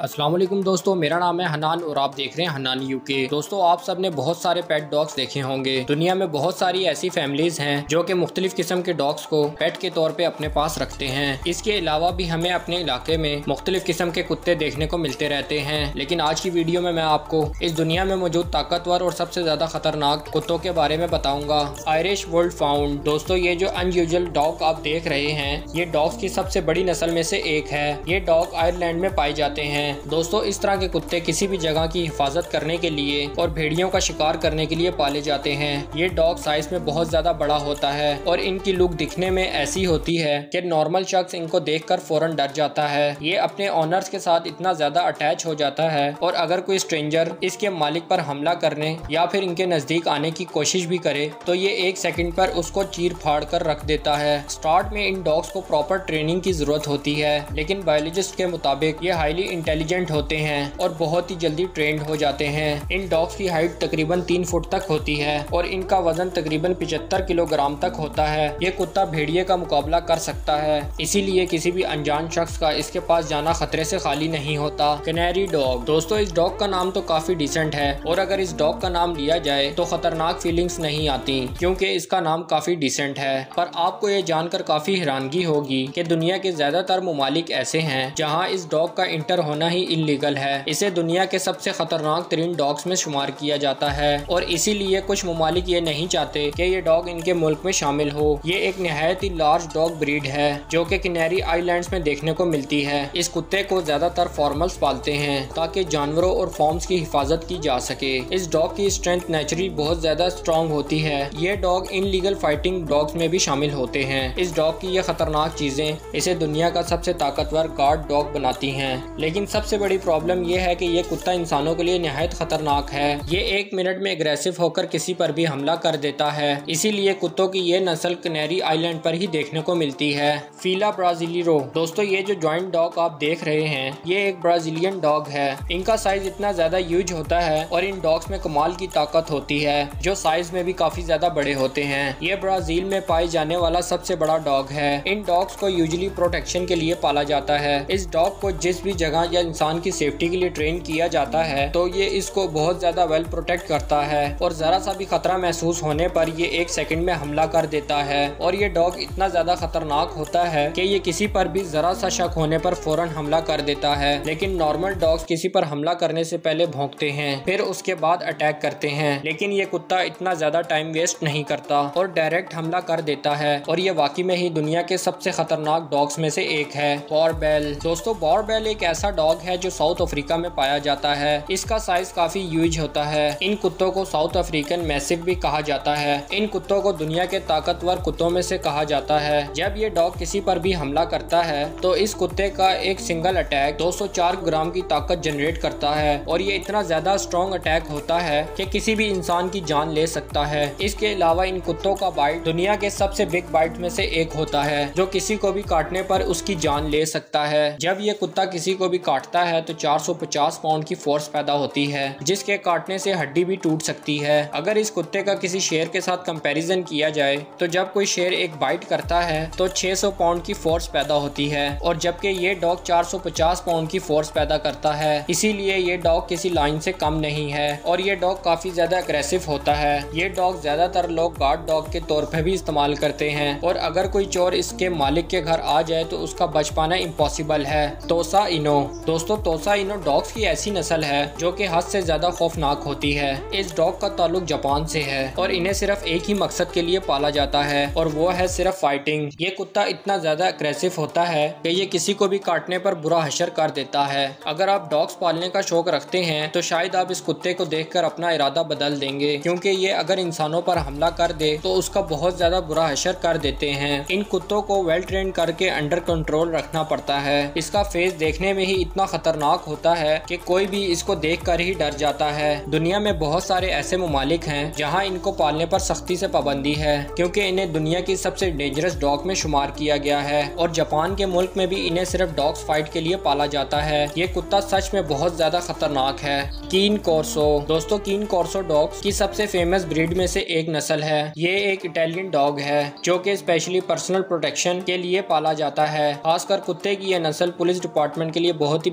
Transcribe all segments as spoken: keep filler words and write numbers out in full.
अस्सलाम वालेकुम दोस्तों, मेरा नाम है हनान और आप देख रहे हैं हनान यूके। दोस्तों, आप सब ने बहुत सारे पेट डॉग्स देखे होंगे। दुनिया में बहुत सारी ऐसी फैमिलीज हैं जो कि मुख्तलिफ किस्म के डॉग्स को पेट के तौर पे अपने पास रखते हैं। इसके अलावा भी हमें अपने इलाके में मुख्तलिफ किस्म के कुत्ते देखने को मिलते रहते हैं। लेकिन आज की वीडियो में मैं आपको इस दुनिया में मौजूद ताकतवर और सबसे ज्यादा खतरनाक कुत्तों के बारे में बताऊंगा। Irish wolfhound. दोस्तों, ये जो अनयूजुअल डॉग आप देख रहे हैं, ये डॉग्स की सबसे बड़ी नस्ल में से एक है। ये डॉग आयरलैंड में पाए जाते हैं। दोस्तों, इस तरह के कुत्ते किसी भी जगह की हिफाजत करने के लिए और भेड़ियों का शिकार करने के लिए पाले जाते हैं। ये डॉग साइज में बहुत ज्यादा बड़ा होता है और इनकी लुक दिखने में ऐसी होती है कि नॉर्मल शख्स इनको देखकर फौरन डर जाता है। ये अपने ओनर्स के साथ इतना ज्यादा अटैच हो जाता है और अगर कोई स्ट्रेंजर इसके मालिक पर हमला करने या फिर इनके नजदीक आने की कोशिश भी करे तो ये एक सेकंड पर उसको चीर फाड़ कर रख देता है। स्टार्ट में इन डॉग्स को प्रॉपर ट्रेनिंग की जरूरत होती है, लेकिन बायोलॉजिस्ट के मुताबिक ये हाईली इंटेलिजेंट होते हैं और बहुत ही जल्दी ट्रेंड हो जाते हैं। इन डॉग्स की हाइट तकरीबन तीन फुट तक होती है और इनका वजन तकरीबन पिछहत्तर किलोग्राम तक होता है। ये कुत्ता भेड़िए का मुकाबला कर सकता है, इसीलिए किसी भी अनजान शख्स का इसके पास जाना खतरे से खाली नहीं होता। Canary dog. दोस्तों, इस डॉग का नाम तो काफी डिसेंट है और अगर इस डॉग का नाम लिया जाए तो खतरनाक फीलिंग्स नहीं आती क्योंकि इसका नाम काफी डिसेंट है। पर आपको ये जानकर काफी हैरानगी होगी कि दुनिया के ज्यादातर ममालिक ऐसे हैं जहाँ इस डॉग का इंटर होना ही इलीगल है। इसे दुनिया के सबसे खतरनाक तरीन डॉग्स में शुमार किया जाता है और इसीलिए कुछ ममालिक ये नहीं चाहते कि ये डॉग इनके मुल्क में शामिल हो। ये एक निहायत ही लार्ज डॉग ब्रीड है जो कि किनारी आइलैंड्स में देखने को मिलती है। इस कुत्ते को ज्यादातर फॉर्मल्स पालते हैं ताकि जानवरों और फॉर्म्स की हिफाजत की जा सके। इस डॉग की स्ट्रेंथ नेचुरली बहुत ज्यादा स्ट्रॉन्ग होती है। ये डॉग इनलीगल फाइटिंग डॉग्स में भी शामिल होते हैं। इस डॉग की ये खतरनाक चीजें इसे दुनिया का सबसे ताकतवर गार्ड डॉग बनाती हैं। लेकिन सबसे बड़ी प्रॉब्लम यह है कि ये कुत्ता इंसानों के लिए निहायत खतरनाक है। ये एक मिनट में एग्रेसिव होकर किसी पर भी हमला कर देता है, इसीलिए कुत्तों की ये नस्ल कैनेरी आइलैंड पर ही देखने को मिलती है। फीला ब्राजीलियरो। दोस्तों, ये जो जॉइंट डॉग आप देख रहे हैं, ये एक ब्राजीलियन डॉग है। इनका साइज इतना ज्यादा ह्यूज होता है और इन डॉग्स में कमाल की ताकत होती है जो साइज में भी काफी ज्यादा बड़े होते हैं। ये ब्राजील में पाए जाने वाला सबसे बड़ा डॉग है। इन डॉग्स को यूजुअली प्रोटेक्शन के लिए पाला जाता है। इस डॉग को जिस भी जगह या इंसान की सेफ्टी के लिए ट्रेन किया जाता है तो ये इसको बहुत ज्यादा वेल प्रोटेक्ट करता है और जरा सा भी खतरा महसूस होने पर ये एक सेकंड में हमला कर देता है। और ये डॉग इतना ज्यादा खतरनाक होता है कि ये किसी पर भी जरा सा शक होने पर फौरन हमला कर देता है। लेकिन नॉर्मल डॉग्स किसी पर हमला करने से पहले भौंकते हैं, फिर उसके बाद अटैक करते हैं। लेकिन ये कुत्ता इतना ज्यादा टाइम वेस्ट नहीं करता और डायरेक्ट हमला कर देता है और ये वाकई में ही दुनिया के सबसे खतरनाक डॉग्स में से एक है। बॉरबेल। दोस्तों, बॉरबेल एक ऐसा डॉग है जो साउथ अफ्रीका में पाया जाता है। इसका साइज काफी ह्यूज होता है। इन कुत्तों को साउथ अफ्रीकन मैसिव भी कहा जाता है। इन कुत्तों को दुनिया के ताकतवर कुत्तों में से कहा जाता है। जब ये डॉग किसी पर भी हमला करता है तो इस कुत्ते का एक सिंगल अटैक दो सौ चार ग्राम की ताकत जनरेट करता है और ये इतना ज्यादा स्ट्रॉन्ग अटैक होता है कि किसी भी इंसान की जान ले सकता है। इसके अलावा इन कुत्तों का बाइट दुनिया के सबसे बिग बाइट में से एक होता है जो किसी को भी काटने पर उसकी जान ले सकता है। जब ये कुत्ता किसी को भी काटता है तो चार सौ पचास पाउंड की फोर्स पैदा होती है जिसके काटने से हड्डी भी टूट सकती है। अगर इस कुत्ते का किसी शेर के साथ कंपैरिजन किया जाए तो जब कोई शेर एक बाइट करता है तो छह सौ पाउंड की फोर्स पैदा होती है और जबकि ये डॉग चार सौ पचास पाउंड की फोर्स पैदा करता है। इसीलिए ये डॉग किसी लाइन से कम नहीं है और ये डॉग काफी ज्यादा अग्रेसिव होता है। ये डॉग ज्यादातर लोग गार्ड डॉग के तौर पर भी इस्तेमाल करते हैं और अगर कोई चोर इसके मालिक के घर आ जाए तो उसका बच पाना इम्पॉसिबल है। तोसा इनो। दोस्तों, तोसा इनो डॉग्स की ऐसी नस्ल है जो कि हद से ज्यादा खौफनाक होती है। इस डॉग का ताल्लुक जापान से है और इन्हें सिर्फ एक ही मकसद के लिए पाला जाता है और वो है सिर्फ फाइटिंग। ये कुत्ता इतना ज्यादा अग्रेसिव होता है कि ये किसी को भी काटने पर बुरा हशर कर देता है। अगर आप डॉग्स पालने का शौक रखते हैं तो शायद आप इस कुत्ते को देखकर अपना इरादा बदल देंगे क्योंकि ये अगर इंसानों पर हमला कर दे तो उसका बहुत ज्यादा बुरा हशर कर देते हैं। इन कुत्तों को वेल ट्रेन करके अंडर कंट्रोल रखना पड़ता है। इसका फेस देखने में ही इतना खतरनाक होता है कि कोई भी इसको देखकर ही डर जाता है। दुनिया में बहुत सारे ऐसे ममालिक हैं जहां इनको पालने पर सख्ती से पाबंदी है क्योंकि इन्हें दुनिया की सबसे डेंजरस डॉग में शुमार किया गया है और जापान के मुल्क में भी इन्हें सिर्फ डॉग्स फाइट के लिए पाला जाता है। ये कुत्ता सच में बहुत ज्यादा खतरनाक है। कीन कॉर्सो। दोस्तों, कीन कॉर्सो डॉग्स की सबसे फेमस ब्रीड में से एक नस्ल है। ये एक इटालियन डॉग है जो कि स्पेशली पर्सनल प्रोटेक्शन के लिए पाला जाता है। खासकर कुत्ते की यह नस्ल पुलिस डिपार्टमेंट के लिए बहुत ही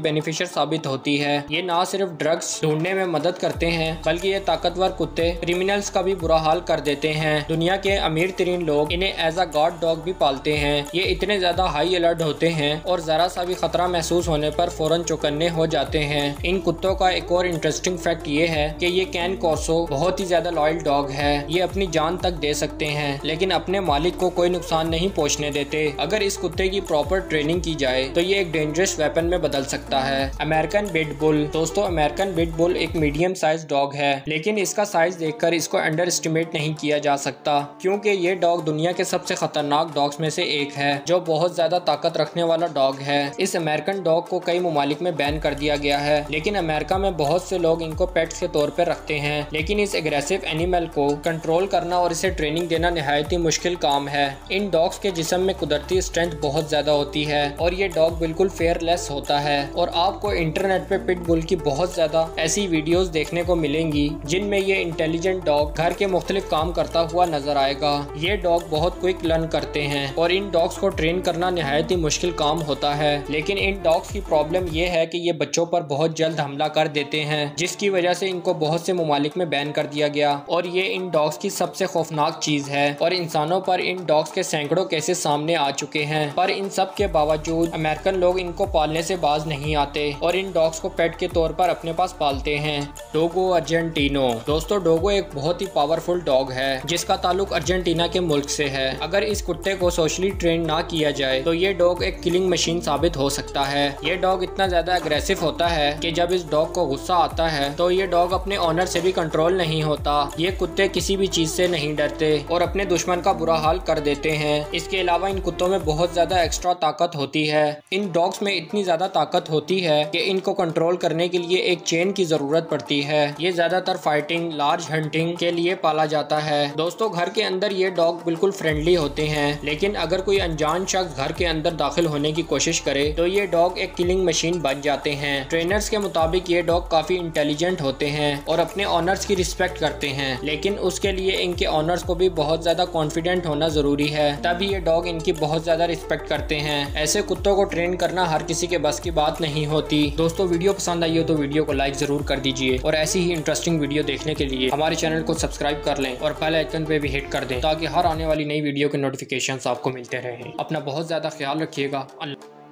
बेनिफिशियल साबित होती है। ये ना सिर्फ ड्रग्स ढूंढने में मदद करते हैं बल्कि ये ताकतवर कुत्ते क्रिमिनल्स का भी बुरा हाल कर देते हैं। दुनिया के अमीर तरीन लोग इन्हें एज अ गॉड डॉग भी पालते हैं। ये इतने ज्यादा हाई अलर्ट होते हैं और जरा सा भी खतरा महसूस होने पर फौरन चौकन्ने हो जाते हैं। इन कुत्तों का एक और इंटरेस्टिंग फैक्ट ये है कि ये कैन कॉर्सो बहुत ही ज्यादा लॉयल डॉग है। ये अपनी जान तक दे सकते हैं लेकिन अपने मालिक को कोई नुकसान नहीं पहुंचने देते। अगर इस कुत्ते की प्रॉपर ट्रेनिंग की जाए तो ये एक डेंजरस वेपन में बदल सकता है। American pit bull. दोस्तों, अमेरिकन पिट बुल एक मीडियम साइज डॉग है लेकिन इसका साइज देखकर इसको अंडर एस्टिमेट नहीं किया जा सकता क्योंकि ये डॉग दुनिया के सबसे खतरनाक डॉग्स में से एक है जो बहुत ज्यादा ताकत रखने वाला डॉग है। इस अमेरिकन डॉग को कई ममालिक में बैन कर दिया गया है लेकिन अमेरिका में बहुत से लोग इनको पेट्स के तौर पर रखते हैं। लेकिन इस एग्रेसिव एनिमल को कंट्रोल करना और इसे ट्रेनिंग देना निहायत ही मुश्किल काम है। इन डॉग्स के जिस्म में कुदरती स्ट्रेंथ बहुत ज्यादा होती है और ये डॉग बिल्कुल फेयरलेस होता है और आपको इंटरनेट पे पिट बुल की बहुत ज्यादा ऐसी वीडियोस देखने को मिलेंगी जिनमें ये इंटेलिजेंट डॉग घर के मुख्तलिफ काम करता हुआ नजर आएगा। ये डॉग बहुत क्विक लर्न करते हैं और इन डॉग्स को ट्रेन करना निहायत ही मुश्किल काम होता है। लेकिन इन डॉग्स की प्रॉब्लम ये है कि ये बच्चों पर बहुत जल्द हमला कर देते हैं जिसकी वजह से इनको बहुत से ममालिक में बैन कर दिया गया और ये इन डॉग्स की सबसे खौफनाक चीज है और इंसानों पर इन डॉग्स के सैकड़ों केसेस सामने आ चुके हैं। पर इन सब के बावजूद अमेरिकन लोग इनको पालने से बाज नहीं आते और इन डॉग्स को पेट के तौर पर अपने पास पालते हैं। Dogo Argentino. दोस्तों, डोगो एक बहुत ही पावरफुल डॉग है जिसका ताल्लुक अर्जेंटीना के मुल्क से है। अगर इस कुत्ते को सोशली ट्रेन ना किया जाए तो ये डॉग एक किलिंग मशीन साबित हो सकता है। ये डॉग इतना ज्यादा अग्रेसिव होता है कि जब इस डॉग को गुस्सा आता है तो ये डॉग अपने ऑनर से भी कंट्रोल नहीं होता। ये कुत्ते किसी भी चीज से नहीं डरते और अपने दुश्मन का बुरा हाल कर देते हैं। इसके अलावा इन कुत्तों में बहुत ज्यादा एक्स्ट्रा ताकत होती है। इन डॉग्स में इतनी ज्यादा ताकत होती है कि इनको कंट्रोल करने के लिए एक चेन की जरूरत पड़ती है। ये ज्यादातर फाइटिंग, लार्ज हंटिंग के लिए पाला जाता है। दोस्तों, घर के अंदर ये डॉग बिल्कुल फ्रेंडली होते हैं लेकिन अगर कोई अनजान शख्स घर के अंदर दाखिल होने की कोशिश करे तो ये डॉग एक किलिंग मशीन बन जाते हैं। ट्रेनर्स के मुताबिक ये डॉग काफी इंटेलिजेंट होते हैं और अपने ऑनर्स की रिस्पेक्ट करते हैं लेकिन उसके लिए इनके ऑनर्स को भी बहुत ज्यादा कॉन्फिडेंट होना जरूरी है, तभी ये डॉग इनकी बहुत ज्यादा रिस्पेक्ट करते हैं। ऐसे कुत्तों को ट्रेन करना हर किसी के बस की बात नहीं होती। दोस्तों, वीडियो पसंद आई हो तो वीडियो को लाइक जरूर कर दीजिए और ऐसी ही इंटरेस्टिंग वीडियो देखने के लिए हमारे चैनल को सब्सक्राइब कर लें और बेल आइकन पे भी हिट कर दें ताकि हर आने वाली नई वीडियो के नोटिफिकेशंस आपको मिलते रहें। अपना बहुत ज्यादा ख्याल रखिएगा। अल्लाह।